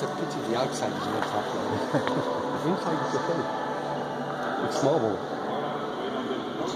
a pity the outside is not top level. The inside is okay. It's small.